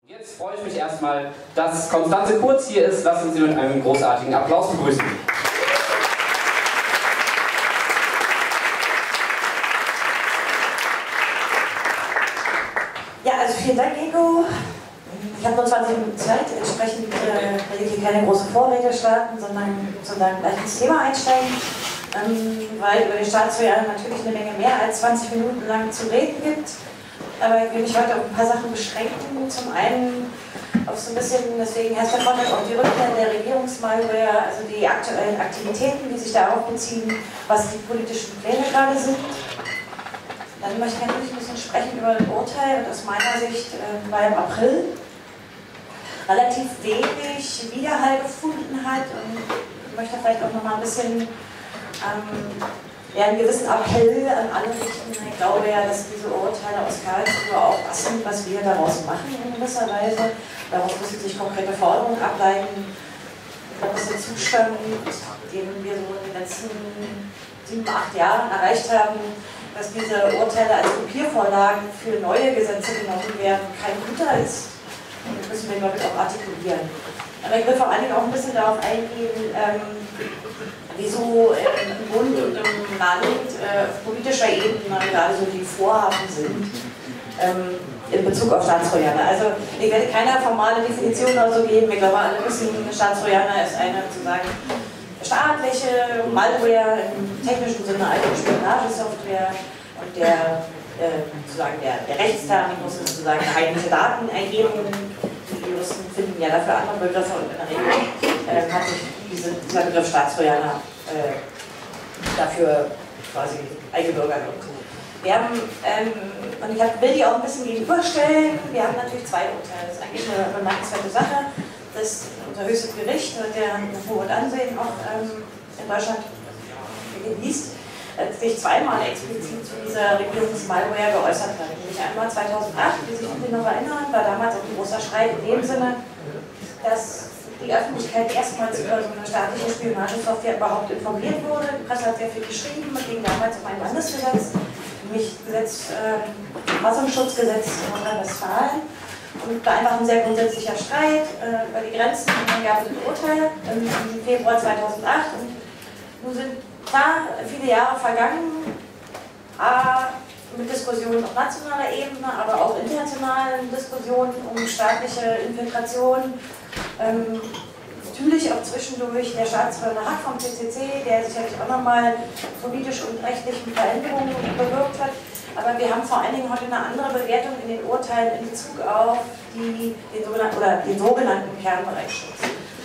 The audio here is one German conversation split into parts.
Jetzt freue ich mich erstmal, dass Konstanze Kurz hier ist. Lassen Sie mit einem großartigen Applaus begrüßen. Ja, also vielen Dank, Ingo. Ich habe nur 20 Minuten Zeit, entsprechend werde ich hier keine große Vorrede starten, sondern gleich ins Thema einsteigen, weil über den Staatstrojaner natürlich eine Menge mehr als 20 Minuten lang zu reden gibt. Aber ich will mich heute auf ein paar Sachen beschränken. Zum einen auf so ein bisschen, deswegen heißt der Vortrag auch die Rückkehr der Regierungsmalware, also die aktuellen Aktivitäten, die sich darauf beziehen, was die politischen Pläne gerade sind. Dann möchte ich natürlich ein bisschen sprechen über das Urteil, und aus meiner Sicht war im April relativ wenig Widerhall gefunden hat, und ich möchte vielleicht auch noch mal ein bisschen einen gewissen Appell an alle richten. Ich glaube ja, dass diese Urteile aus Karlsruhe auch das sind, was wir daraus machen in gewisser Weise. Daraus müssen sich konkrete Forderungen ableiten. Ich glaube, dass der Zustand, den wir so in den letzten 7, 8 Jahren erreicht haben, dass diese Urteile als Kopiervorlagen für neue Gesetze genommen werden, kein guter ist. Und das müssen wir, glaube ich, auch artikulieren. Aber ich will vor allen Dingen auch ein bisschen darauf eingehen, wieso im Bund und im Land auf politischer Ebene gerade so die Vorhaben sind in Bezug auf Staatstrojaner. Also ich werde keine formale Definition oder so geben. Wir glauben, alle wissen, Staatstrojaner ist eine sozusagen staatliche Malware im technischen Sinne, also Spionagesoftware, und der Rechtsterminus ist sozusagen heimliche Datenerhebung. Die Juristen finden ja dafür andere Begriffe, und in der Regel hat sich dieser Begriff Staatstrojaner dafür quasi eingebürgert. Wir haben, und ich will die auch ein bisschen gegenüberstellen, wir haben natürlich zwei Urteile. Das ist eigentlich eine bemerkenswerte Sache. Unser höchstes Gericht, der ein hohes Ansehen auch in Deutschland genießt, sich zweimal explizit zu dieser Regierungsmalware geäußert hat. Nämlich einmal 2008, wie sich viele noch erinnern, war damals auch ein großer Streit in dem Sinne, dass die Öffentlichkeit erstmals über so eine staatliche Spionagesoftware überhaupt informiert wurde. Die Presse hat sehr viel geschrieben, es ging damals um ein Landesgesetz, nämlich Verfassungsschutzgesetz in Nordrhein-Westfalen. Und da einfach ein sehr grundsätzlicher Streit über die Grenzen, und dann gab es ein Urteil im Februar 2008. Und nun sind da viele Jahre vergangen, mit Diskussionen auf nationaler Ebene, aber auch internationalen Diskussionen um staatliche Infiltration. Natürlich auch zwischendurch der Staatstrojaner Hack vom CCC, der sicherlich auch nochmal politisch und rechtlichen Veränderungen bewirkt hat. Aber wir haben vor allen Dingen heute eine andere Bewertung in den Urteilen in Bezug auf den sogenannten Kernbereichsschutz.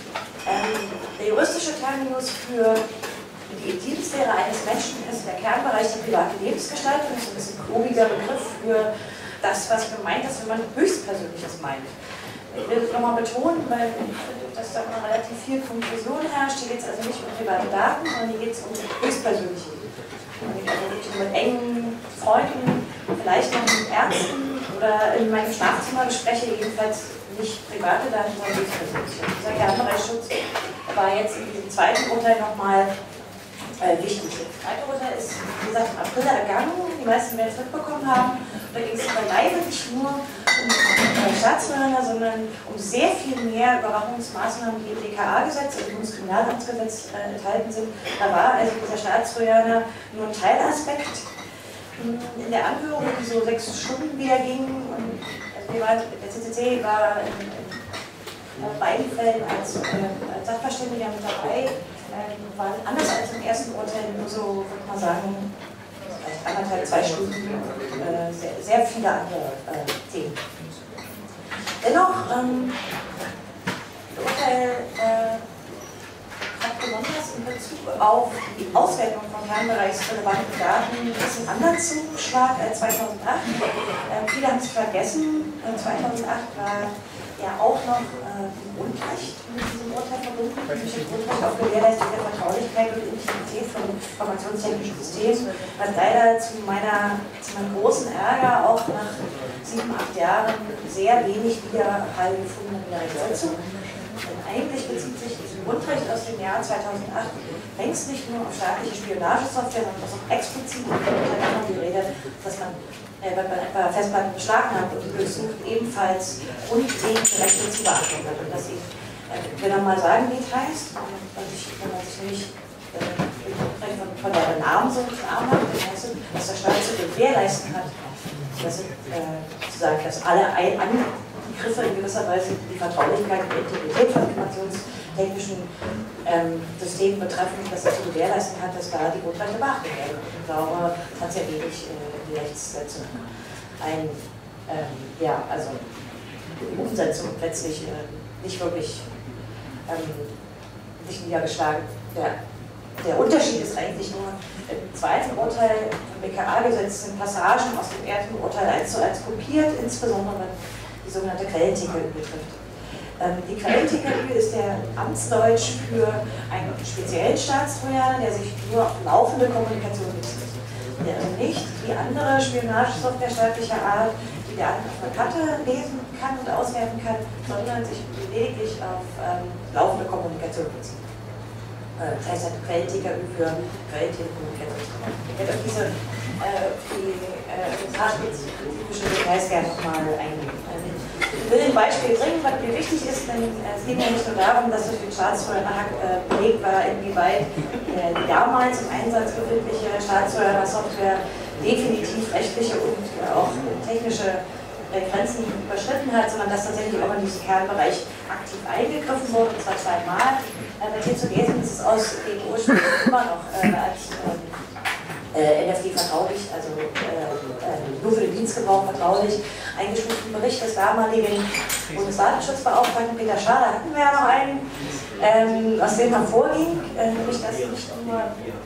Der juristische Terminus für die Intimsphäre eines Menschen ist der Kernbereich der privaten Lebensgestaltung. Das ist ein bisschen klobiger Begriff für das, was gemeint ist, wenn man Höchstpersönliches meint. Ich will es nochmal betonen, weil ich finde, dass da immer relativ viel Konfusion herrscht. Hier geht es also nicht um private Daten, sondern hier geht es um Höchstpersönliche. Also nicht mit engen Freunden, vielleicht noch mit Ärzten oder in meinem Schlafzimmer bespreche, jedenfalls nicht private Daten, sondern höchstpersönliche. Dieser Kernbereichsschutz war jetzt in diesem zweiten Urteil nochmal wichtig. Das zweite Urteil ist, wie gesagt, im April ergangen. Die meisten werden es mitbekommen haben. Da ging es beileibe nicht nur um Staatstrojaner, sondern um sehr viel mehr Überwachungsmaßnahmen, die im BKA-Gesetz, im Bundeskriminalamtsgesetz enthalten sind. Da war also dieser Staatstrojaner nur ein Teilaspekt. In der Anhörung, die so 6 Stunden wieder ging, und also der CCC war in beiden Fällen als Sachverständiger mit dabei, waren anders als im ersten Urteil nur so, würde man sagen, vielleicht 1,5, 2 Stunden, sehr viele andere Themen. Dennoch, das Urteil hat besonders in Bezug auf die Auswertung von kernbereichsrelevanten Daten ein bisschen anders zugeschlagen als 2008. Viele haben es vergessen. 2008 war ja auch noch Grundrecht mit diesem Urteil verbunden, nämlich das Grundrecht auf Gewährleistung der Vertraulichkeit und Integrität von informationstechnischen Systemen, was leider zu meinem großen Ärger auch nach 7, 8 Jahren sehr wenig Widerhall gefunden in der Rechtsetzung. Denn eigentlich bezieht sich dieses Grundrecht aus dem Jahr 2008 längst nicht nur auf staatliche Spionagesoftware, sondern auch explizit die Rede, dass man wird man etwa Festplatten beschlagnahmt und durchsucht, ebenfalls grundlegende Rechte zu beachten hat. Und dass ich will noch mal sagen, wie es heißt, wenn man sich nicht von der Benamsung verarbeitet, dann heißt es, dass der Staat zu gewährleisten hat, dass alle Angriffe in gewisser Weise die Vertraulichkeit und Integrität von informationstechnischen Systemen betreffen, dass er zu gewährleisten hat, dass da die Grundrechte beachtet werden. Und ich glaube, das hat sehr wenig die Rechtssetzung also die Umsetzung letztlich nicht wirklich sich niedergeschlagen. Der Unterschied ist eigentlich nur, im zweiten Urteil im BKA-Gesetz sind Passagen aus dem ersten Urteil 1:1 kopiert, insbesondere die sogenannte Quellen-TKÜ betrifft. Die Quellen-TKÜ ist der Amtsdeutsch für einen speziellen Staatstrojaner, der sich nur auf laufende Kommunikation bezieht. Der also nicht wie andere Spionagesoftware staatlicher Art die Daten auf einer Karte lesen kann und auswerten kann, sondern sich lediglich auf laufende Kommunikation bezieht. Das heißt, eine Quellen-TKÜ für Quellentelekommunikation. Ich werde auf diese sprachspezifische Details gerne nochmal eingehen. Ich will ein Beispiel bringen, was mir wichtig ist, denn es ging ja nicht nur darum, dass durch den Staatstrojaner belegt war, inwieweit die damals im Einsatz befindliche Staatstrojaner-Software definitiv rechtliche und auch technische Grenzen überschritten hat, sondern dass tatsächlich auch in diesen Kernbereich aktiv eingegriffen wurde, und zwar zweimal. Hier zu lesen ist es aus dem Ursprung immer noch als NFD vertraulich, also nur für den Dienstgebrauch vertraulich, eingestuften Bericht des damaligen Bundesdatenschutzbeauftragten Peter Schader hatten wir ja noch einen, aus dem hervorging, nämlich dass nicht nur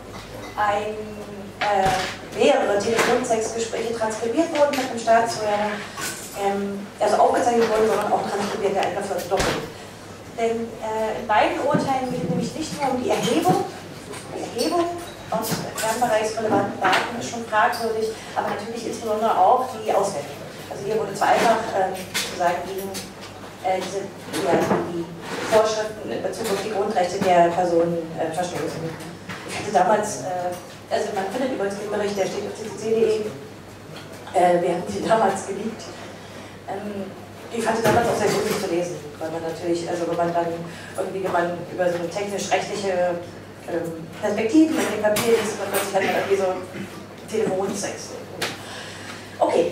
mehrere Telefonsexgespräche transkribiert wurden mit dem Staatstrojaner, also aufgezeichnet wurden, sondern auch transkribiert der Angriff doppelt. Denn in beiden Urteilen geht es nämlich nicht nur um die Erhebung aus kernbereichsrelevanten Daten ist schon fragwürdig, aber natürlich insbesondere auch die Auswertung. Also hier wurde zwar einfach sozusagen gegen die Vorschriften in Bezug auf die Grundrechte der Personen verstoßen. Ich hatte damals, also man findet übrigens den Bericht, der steht auf ccc.de, wir haben sie damals geliebt. Ich fand es damals auch sehr gut zu lesen, weil man natürlich, also wenn man dann irgendwie, wenn man über so eine technisch-rechtliche Perspektiven mit dem Papier liest, dann plötzlich hat man irgendwie so Telefonsex. Okay.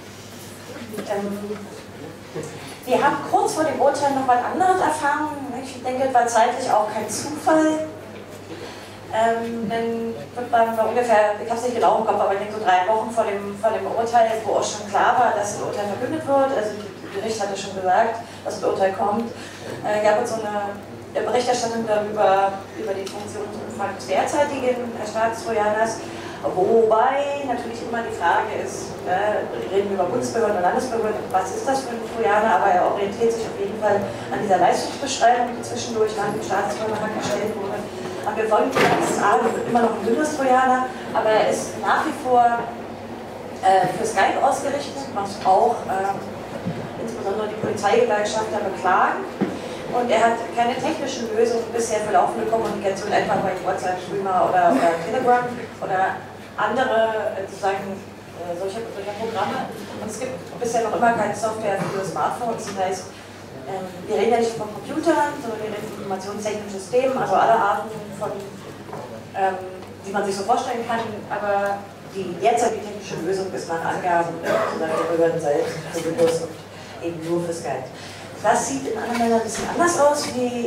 Wir haben kurz vor dem Urteil noch was anderes erfahren. Ich denke, es war zeitlich auch kein Zufall. Denn war ungefähr, ich habe es nicht genau im Kopf, aber ich denke so 3 Wochen vor dem Urteil, wo auch schon klar war, dass das Urteil verkündet wird, also das Gericht hatte schon gesagt, dass das Urteil kommt, gab es so eine Berichterstattung darüber, über den Funktionsumfang des derzeitigen Staatstrojaners, wobei natürlich immer die Frage ist, reden wir über Bundesbehörden und Landesbehörden, was ist das für ein Trojaner, aber er orientiert sich auf jeden Fall an dieser Leistungsbeschreibung, die zwischendurch nach dem Staatstrojaner gestellt wurde. Aber wir wollen immer noch ein Bundestrojaner, aber er ist nach wie vor für Skype ausgerichtet, was auch insbesondere die Polizeigewerkschafter beklagen. Und er hat keine technischen Lösungen bisher für laufende Kommunikation, etwa bei WhatsApp, Streamer oder Telegram oder andere solcher Programme. Und es gibt bisher noch immer keine Software für Smartphones. Das heißt, wir reden ja nicht von Computern, sondern wir reden von informationstechnischen Systemen, also alle Arten von, die man sich so vorstellen kann. Aber die derzeitige technische Lösung ist nach Angaben der Behörden selbst für Windows und eben nur für Skype. Das sieht in anderen Ländern ein bisschen anders aus, wie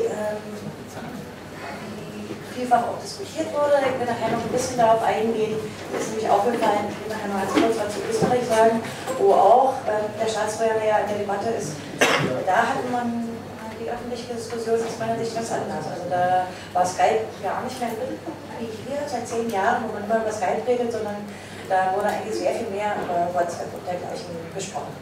vielfach auch diskutiert wurde. Ich will nachher noch ein bisschen darauf eingehen. Das ist nämlich aufgefallen, ich will nachher noch kurz was zu Österreich sagen, wo auch der Staatstrojaner ja in der Debatte ist. Da hatte man die öffentliche Diskussion aus meiner Sicht ganz anders. Also da war Skype gar nicht mehr im Mittelpunkt, wie hier seit 10 Jahren, wo man immer über Skype redet, sondern da wurde eigentlich sehr viel mehr über WhatsApp und dergleichen gesprochen.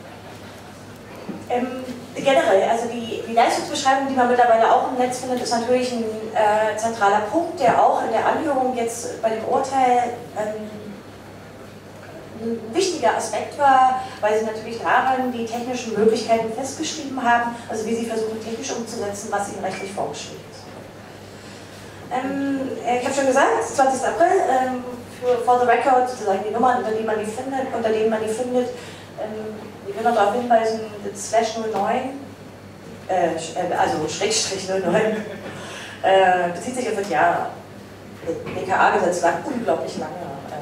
Generell, also die Leistungsbeschreibung, die man mittlerweile auch im Netz findet, ist natürlich ein zentraler Punkt, der auch in der Anhörung jetzt bei dem Urteil ein wichtiger Aspekt war, weil sie natürlich daran die technischen Möglichkeiten festgeschrieben haben, also wie sie versuchen technisch umzusetzen, was ihnen rechtlich vorgeschrieben ist. Ich habe schon gesagt, 20. April, for the record, sozusagen die Nummern, unter denen man die findet, ich will noch darauf hinweisen, /09, also Schrägstrich 09, bezieht sich auf das Jahr. Das BKA-Gesetz lag unglaublich lange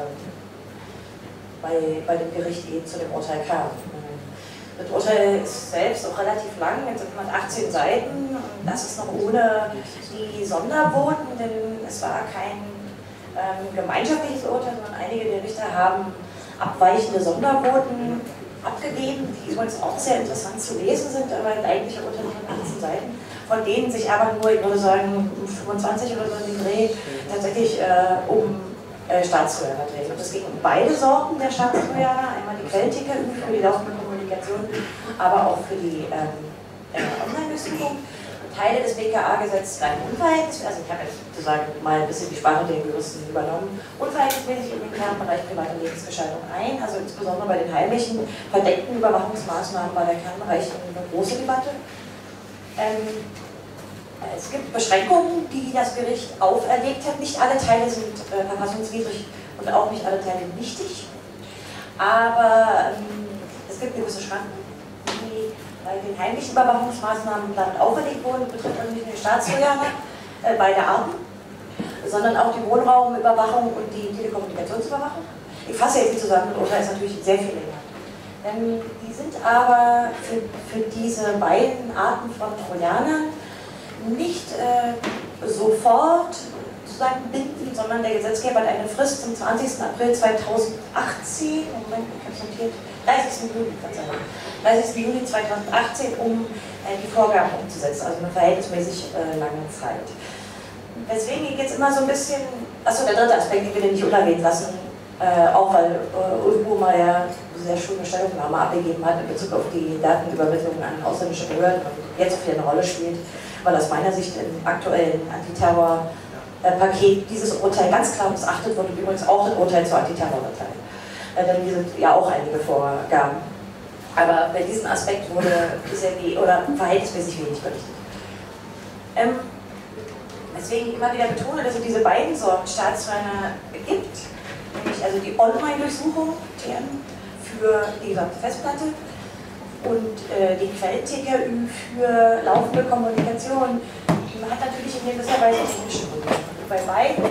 bei dem Gericht, die zu dem Urteil kam. Das Urteil ist selbst auch relativ lang, jetzt sind 18 Seiten, und das ist noch ohne die Sondervoten, denn es war kein gemeinschaftliches Urteil, sondern einige der Richter haben abweichende Sondervoten abgegeben, die übrigens auch sehr interessant zu lesen sind, aber ein eigentlicher Urteil von 18 Seiten, von denen sich aber nur, ich würde sagen, 25 oder so in den Dreh tatsächlich um Staatstrojaner dreht. Und es geht um beide Sorten der Staatstrojaner, einmal die Quellticker für die laufende Kommunikation, aber auch für die Online-Durchsuchung. Teile des BKA-Gesetzes bleiben unverhältnismäßig, also ich habe jetzt sozusagen mal ein bisschen die Sprache der Juristen übernommen, unverhältnismäßig in den Kernbereich privater Lebensgestaltung ein, also insbesondere bei den heimlichen, verdeckten Überwachungsmaßnahmen war der Kernbereich eine große Debatte. Es gibt Beschränkungen, die das Gericht auferlegt hat. Nicht alle Teile sind verfassungswidrig und auch nicht alle Teile wichtig, aber es gibt gewisse Schranken, die bei den heimlichen Überwachungsmaßnahmen damit auferlegt wurden. Das betrifft also nicht nur die Staatstrojaner, beide Arten, sondern auch die Wohnraumüberwachung und die Telekommunikationsüberwachung. Ich fasse jetzt nicht zusammen, das Urteil ist natürlich sehr viel länger. Die sind aber für diese beiden Arten von Trojanern nicht sofort sozusagen binden, sondern der Gesetzgeber hat eine Frist zum 20. April 2018, Moment, ich habe es notiert, 30. Juli, 30. Juli 2018, um die Vorgaben umzusetzen, also eine verhältnismäßig lange Zeit. Deswegen ich jetzt immer so ein bisschen, achso, der dritte Aspekt, den will ich nicht unerwähnt lassen, auch weil Ulrich mal ja eine sehr schöne Stellungnahme abgegeben hat in Bezug auf die Datenübermittlung an ausländische Behörden und jetzt auch wieder eine Rolle spielt, weil aus meiner Sicht im aktuellen Antiterror-Paket dieses Urteil ganz klar missachtet wird und übrigens auch das Urteil zur Antiterror-Urteil. Denn hier sind ja auch einige Vorgaben. Aber bei diesem Aspekt wurde sehr verhältnismäßig wenig berichtet. Weswegen ich immer wieder betone, dass es diese beiden Sorten Staatstrojaner gibt, nämlich also die Online-Durchsuchung für die gesamte Festplatte und die Quellticker für laufende Kommunikation. Man hat natürlich in gewisser Weise technische Gründe. Bei beiden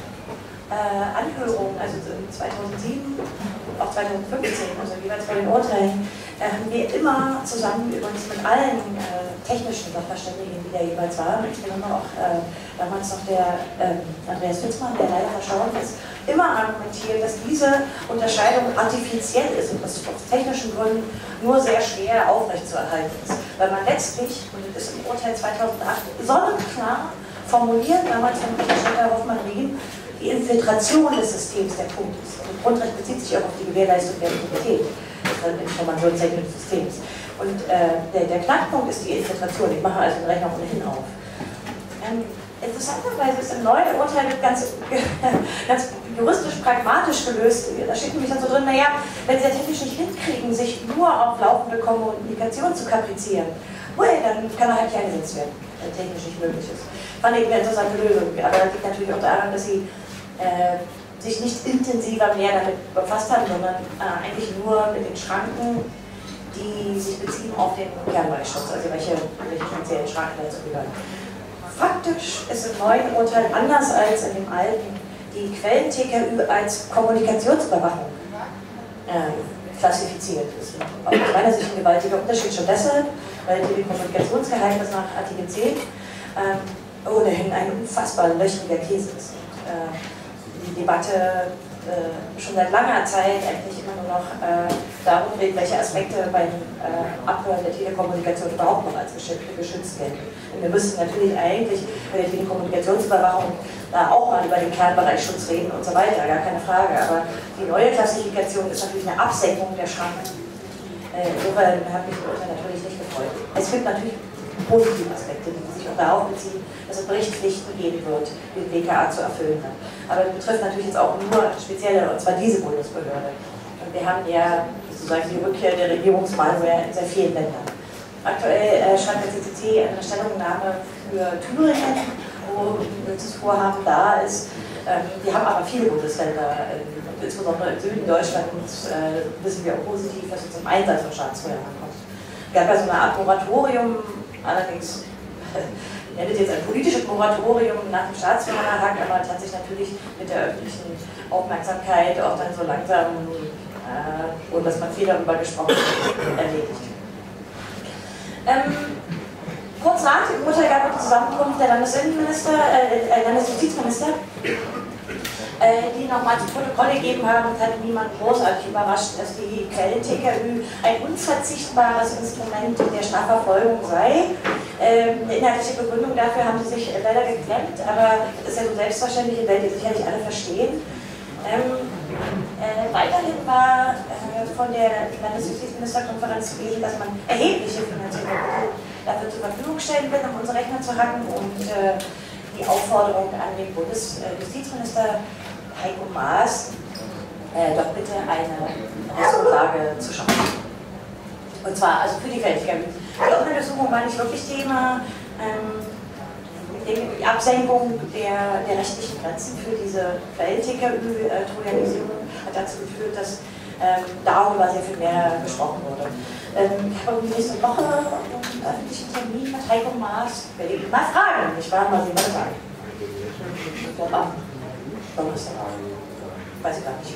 Anhörungen, also 2007 und auch 2015, also jeweils bei den Urteilen, haben wir immer zusammen übrigens mit allen technischen Sachverständigen, die da jeweils waren, insbesondere auch damals noch der Andreas Fitzmann, der leider verstorben ist, immer argumentiert, dass diese Unterscheidung artifiziell ist und dass aus technischen Gründen nur sehr schwer aufrechtzuerhalten ist. Weil man letztlich, und das ist im Urteil 2008 sonnenklar formuliert, damals von Richter Hoffmann-Riem, die Infiltration des Systems der Punkt ist. Und Grundrecht bezieht sich auch auf die Gewährleistung der Integrität des informationstechnischen Systems. Und der Knackpunkt ist die Infiltration. Ich mache also den Rechner ohnehin auf. Interessanterweise ist im neuen Urteil ganz juristisch-pragmatisch gelöst. Da steht nämlich dann so drin, naja, wenn sie ja technisch nicht hinkriegen, sich nur auf laufende Kommunikation zu kaprizieren, dann kann er halt nicht eingesetzt werden, wenn technisch nicht möglich ist. Fand ich eine interessante Lösung, aber das liegt natürlich auch daran, dass sie sich nicht intensiver mehr damit befasst haben, sondern eigentlich nur mit den Schranken, die sich beziehen auf den Kernbereichschutz, also welche speziellen Schranken dazu gehören. Faktisch ist im neuen Urteil anders als in dem alten die Quellen-TKÜ als Kommunikationsüberwachung klassifiziert. Das ist aus meiner Sicht ein gewaltiger Unterschied, schon deshalb, weil die Kommunikationsgeheimnis nach Artikel 10 ohnehin ein unfassbar löchriger Käse ist. Die Debatte schon seit langer Zeit eigentlich immer nur noch darum geht, welche Aspekte beim Abhören der Telekommunikation überhaupt noch als geschützt gelten. Und wir müssen natürlich eigentlich bei der Telekommunikationsüberwachung auch mal über den Kernbereichschutz reden und so weiter, gar keine Frage. Aber die neue Klassifikation ist natürlich eine Absenkung der Schranken. Insofern hat mich das Urteil natürlich nicht gefreut. Es gibt natürlich positive Aspekte, die sich auch darauf beziehen, dass es Berichtspflichten geben wird, die die BKA zu erfüllen hat. Aber das betrifft natürlich jetzt auch nur spezielle, und zwar diese Bundesbehörde. Und wir haben ja sozusagen die Rückkehr der Regierungsmalware in sehr vielen Ländern. Aktuell schreibt der CCC eine Stellungnahme für Thüringen, wo das Vorhaben da ist, Wir haben aber viele Bundesländer, insbesondere im Süden Deutschlands, wissen wir auch positiv, dass es zum Einsatz von Staatstrojanern kommt. Es gab ja so eine Art Moratorium, allerdings ich nenne es jetzt ein politisches Moratorium nach dem Staatstrojaner-Hack, aber es hat sich natürlich mit der öffentlichen Aufmerksamkeit auch dann so langsam, ohne dass man viel darüber gesprochen hat, erledigt. Kurz nach dem Urteil gab es die Zusammenkunft der Landesjustizminister, die nochmal zu Protokoll gegeben haben, und hat niemand großartig überrascht, dass die Quellen-TKÜ ein unverzichtbares Instrument der Strafverfolgung sei. Eine inhaltliche Begründung dafür haben sie sich leider geklemmt, aber das ist ja so selbstverständlich, in der die sicherlich alle verstehen. Weiterhin war von der Landesjustizministerkonferenz zu lesen, dass man erhebliche finanzielle Mittel dafür zur Verfügung stellen will, um unsere Rechner zu hacken, und die Aufforderung an den Bundesjustizminister Heiko Maas, doch bitte eine Rechtsgrundlage zu schaffen. Und zwar also für die Quellen-TKÜ. Die Online-Untersuchung war nicht wirklich Thema. Die Absenkung der rechtlichen Grenzen für diese Quellen-TKÜ-Trojanisierung hat dazu geführt, dass darüber sehr viel mehr gesprochen wurde. Ich habe nächste Woche einen öffentlichen Termin mit Heiko Maas. Ich werde ihn mal fragen, nicht wahr? Mal sehen, was er sagt. Ich glaube am Donnerstag. Weiß ich gar nicht.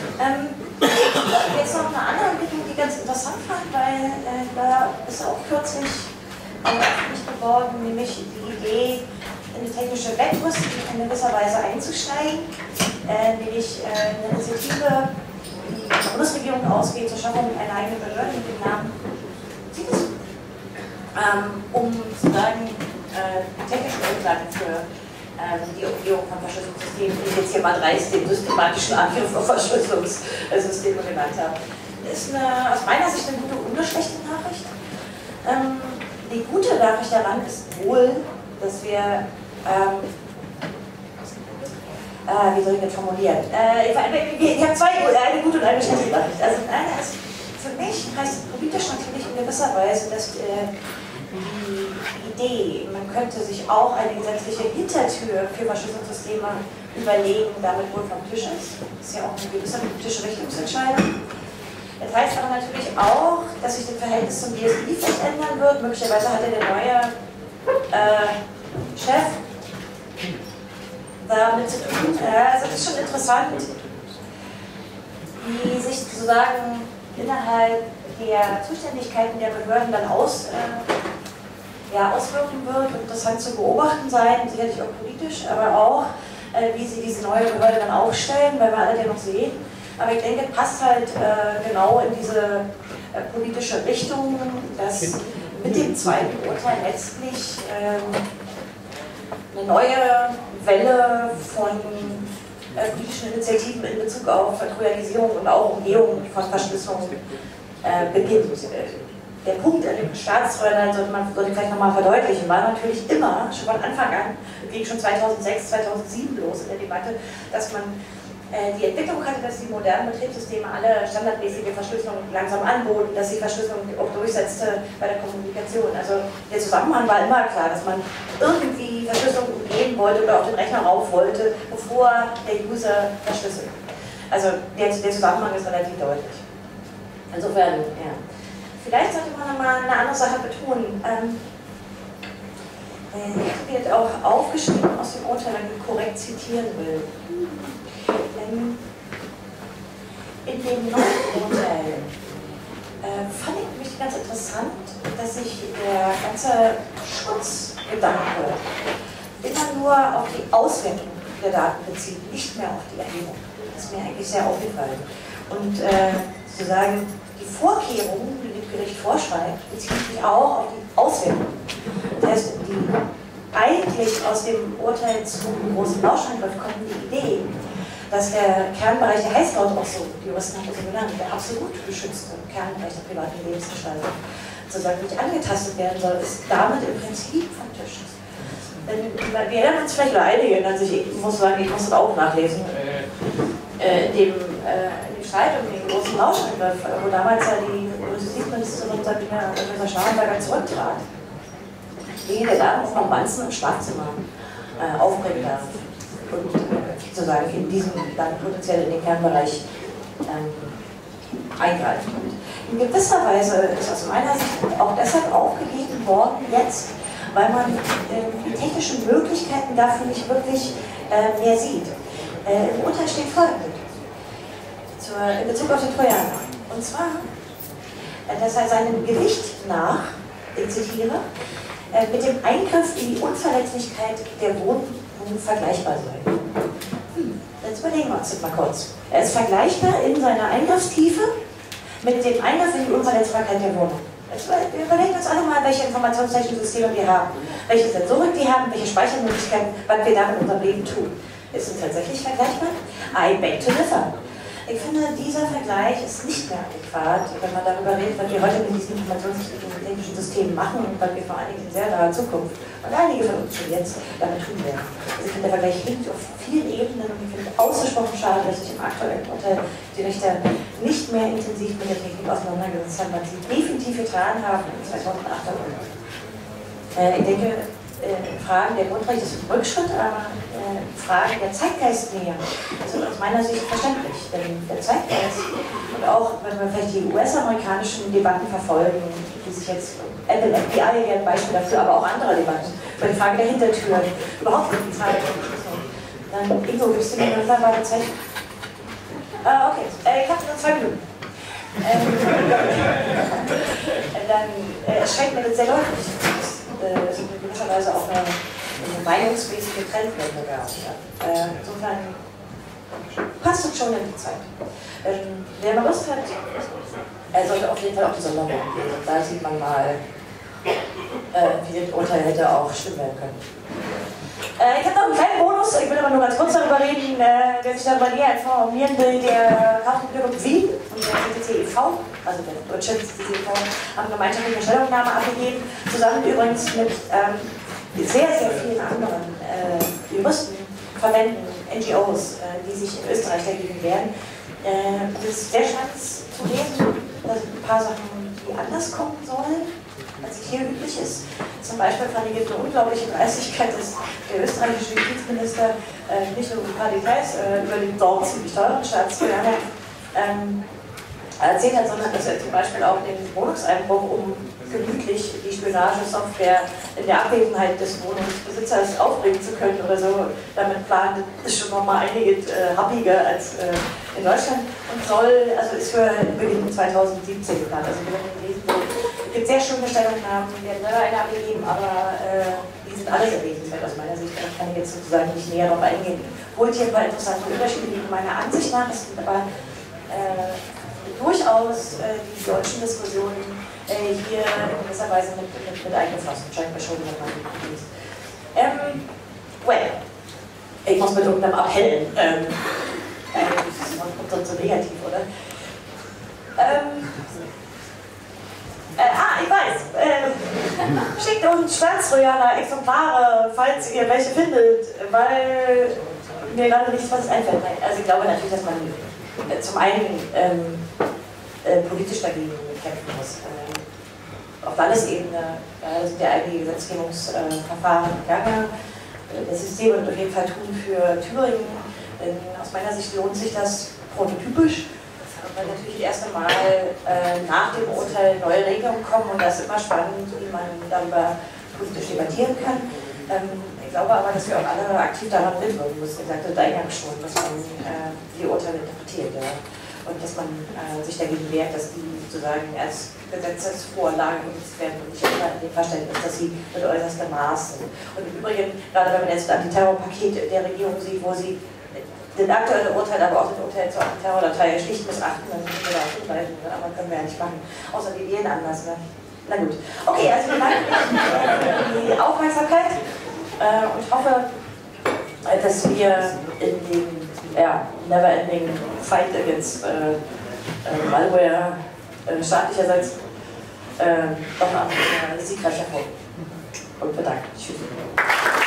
Jetzt noch eine andere Entwicklung, die ganz interessant fand, weil da ist auch kürzlich öffentlich geworden, nämlich die Idee, in die technische Wettrüstung in gewisser Weise einzusteigen, nämlich eine Initiative, die die Bundesregierung ausgeht, zur Schaffung einer eigenen Behörde mit dem Namen CITES, um sozusagen technische Grundlagen für die Umgehung von Verschlüsselungssystemen, die ich jetzt hier mal dreist den systematischen Angriff auf Verschlüsselungssysteme genannt habe. Das ist aus meiner Sicht eine gute und eine schlechte Nachricht. Die gute Nachricht daran ist wohl, dass wir, wie soll ich das formulieren? Ich habe eine gute und eine schlechte Nachricht. Also eine ist, für mich heißt es politisch natürlich in gewisser Weise, dass die Idee, man könnte sich auch eine gesetzliche Hintertür für Verschlüsselungssysteme überlegen, damit wohl vom Tisch ist. Das ist ja auch eine gewisse politische Richtungsentscheidung. Das heißt aber natürlich auch, dass sich das Verhältnis zum BSI vielleicht ändern wird. Möglicherweise hat der neue Chef damit zu tun. Also es ist schon interessant, wie sich sozusagen innerhalb der Zuständigkeiten der Behörden dann auswirken wird. Und interessant zu beobachten sein, sicherlich auch politisch, aber auch, wie sie diese neue Behörde dann aufstellen, weil wir alle den noch sehen. Aber ich denke, es passt halt genau in diese politische Richtung, dass mit dem zweiten Urteil letztlich eine neue Welle von politischen Initiativen in Bezug auf Trojanisierung und auch Umgehung von Verschlüsselung beginnt. Der Punkt an dem Staatstrojaner, sollte vielleicht nochmal verdeutlichen, war natürlich immer, schon von Anfang an, ging schon 2006, 2007 los in der Debatte, dass man die Entwicklung hatte, dass die modernen Betriebssysteme alle standardmäßige Verschlüsselung langsam anboten, dass die Verschlüsselung auch durchsetzte bei der Kommunikation. Also der Zusammenhang war immer klar, dass man irgendwie Verschlüsselung umgehen wollte oder auf den Rechner rauf wollte, bevor der User verschlüsselt. Also der Zusammenhang ist relativ deutlich. Insofern, ja. Vielleicht sollte man nochmal eine andere Sache betonen. Ich habe jetzt auch aufgeschrieben aus dem Urteil, wenn ich korrekt zitieren will. In dem neuen Urteil fand ich nämlich ganz interessant, dass sich der ganze Schutzgedanke immer nur auf die Auswertung der Daten bezieht, nicht mehr auf die Erhebung. Das ist mir eigentlich sehr aufgefallen. Und sozusagen die Vorkehrungen, die das Gericht vorschreibt, beziehen sich auch auf die Auswertung. Das heißt, eigentlich aus dem Urteil zum großen Lauschangriff kommt die Idee, dass der Kernbereich der Heißlaut auch so, die Juristen haben das so genannt, der absolut geschützte Kernbereich der privaten Lebensgestaltung sozusagen nicht angetastet werden soll, ist damit im Prinzip vom Tisch. Wir erinnern uns vielleicht einige, also ich muss sagen, ich muss das auch nachlesen, in dem Streit um den großen Lauschangriff, wo damals ja die Justizministerin Sabine Scharrenberger zurücktrat, der da noch Wanzen im Schlafzimmer aufbringen darf. Und sozusagen in diesem, dann potenziell in den Kernbereich eingreift. In gewisser Weise ist aus meiner Sicht auch deshalb aufgegeben worden jetzt, weil man die technischen Möglichkeiten dafür nicht wirklich mehr sieht. Im Urteil steht Folgendes in Bezug auf den Trojaner. Und zwar, dass er seinem Gewicht nach, ich zitiere, mit dem Eingriff in die Unverletzlichkeit der Wohnung vergleichbar sei. Jetzt überlegen wir uns das mal kurz. Er ist vergleichbar in seiner Eingriffstiefe mit dem Eingriff in die Unverletzbarkeit der Wohnung. Jetzt überlegen wir uns alle mal, welche informationstechnischen Systeme wir haben, welche Sensorik die haben, welche Speichermöglichkeiten, was wir da in unserem Leben tun. Ist es tatsächlich vergleichbar? I beg to differ. Ich finde, dieser Vergleich ist nicht mehr adäquat, wenn man darüber redet, was wir heute mit diesen informationstechnischen Systemen machen und was wir vor allen Dingen in sehr naher Zukunft und einige von uns schon jetzt damit tun werden. Also ich finde, der Vergleich hinkt auf vielen Ebenen und ich finde es ausgesprochen schade, dass sich im aktuellen Urteil die Richter nicht mehr intensiv mit der Technik auseinandergesetzt haben, was sie definitiv getan haben in 2008. Ich denke, Fragen der Grundrechte sind ein Rückschritt, aber Fragen der Zeitgeistnähe sind aus meiner Sicht verständlich. Denn der Zeitgeist und auch, wenn wir vielleicht die US-amerikanischen Debatten verfolgen, die sich jetzt, Apple, FBI wäre ein Beispiel dafür, aber auch andere Debatten, über die Frage der Hintertüren, überhaupt nicht die Frage der Verschlüsselung. Dann, Ingo, willst du mir eine wunderbare Zeit? Okay, ich habe nur 2 Minuten. Dann erscheint mir das sehr deutlich. Es in gewisser Weise auch eine meinungsmäßige Trendwende gab. Insofern passt es schon in die Zeit. Wer mal Lust hat, er sollte auf jeden Fall auch die Sondermord lesen. Da sieht man mal, wie das Urteil hätte auch stimmen werden können. Ich habe noch einen kleinen Bonus, ich will aber nur ganz kurz darüber reden, wer sich darüber näher informieren will, der Hafenbüro Wien und der CCC e.V., also der deutsche CCC e.V., haben gemeinschaftlich eine Stellungnahme abgegeben, zusammen übrigens mit sehr, sehr vielen anderen Juristen, Verbänden, NGOs, die sich in Österreich dagegen wehren. Das ist sehr spannend zu lesen, da sind ein paar Sachen, die anders kommen sollen, als es hier üblich ist. Zum Beispiel fand ich eine unglaubliche Dreistigkeit, dass der österreichische Justizminister nicht nur ein paar Details über den dort ziemlich teuren Staatstrojaner erzählt hat, sondern dass er zum Beispiel auch den Wohnungseinbruch, um gemütlich die Spionagesoftware in der Abwesenheit des Wohnungsbesitzers aufbringen zu können oder so, damit plant, ist schon nochmal einiges happiger als in Deutschland und also ist für Beginn 2017 geplant. Also wenn man lesen will, es gibt sehr schöne Stellungnahmen, wir werden selber eine abgegeben, aber die sind alle sehr lesenswert aus meiner Sicht. Da kann ich jetzt sozusagen nicht näher darauf eingehen. Holt hier ein paar interessante Unterschiede liegen meiner Ansicht nach, es sind aber durchaus die deutschen Diskussionen hier in gewisser Weise mit eingeflossen. Scheint mir schon, wenn man liest. Ich muss mit irgendeinem Appell. Das kommt sonst so negativ, oder? Ich weiß. Schickt uns Staatstrojaner Exemplare, falls ihr welche findet, weil mir gerade nichts was einfällt. Also ich glaube natürlich, dass man zum einen politisch dagegen kämpfen muss. Auf Landesebene sind ja einige Gesetzgebungsverfahren im Gange. Das System wird auf jeden Fall tun für Thüringen. Aus meiner Sicht lohnt sich das prototypisch, weil natürlich das erste Mal nach dem Urteil neue Regelungen kommen und das ist immer spannend, wie man darüber politisch debattieren kann. Ich glaube aber, dass wir auch alle aktiv daran mitwirken müssen. Ich sagte eingangs schon, dass man die Urteile interpretiert. Ja. Und dass man sich dagegen wehrt, dass die sozusagen als Gesetzesvorlage genutzt werden und nicht immer in dem Verständnis, dass sie mit äußerstem Maß sind. Und im Übrigen, gerade wenn man jetzt das Antiterrorpaket der Regierung sieht, wo sie das aktuelle Urteil, aber auch das Urteil zur Antiterrordatei schlicht missachten, dann müssen wir da auch hinweisen, ne? Aber können wir ja nicht machen. Außer die wählen anders. Ne? Na gut. Okay, also vielen Dank für die Aufmerksamkeit und hoffe, dass wir in dem never-ending fight against Malware staatlicherseits doch am siegreich hervor. Und bedanke mich. Tschüss.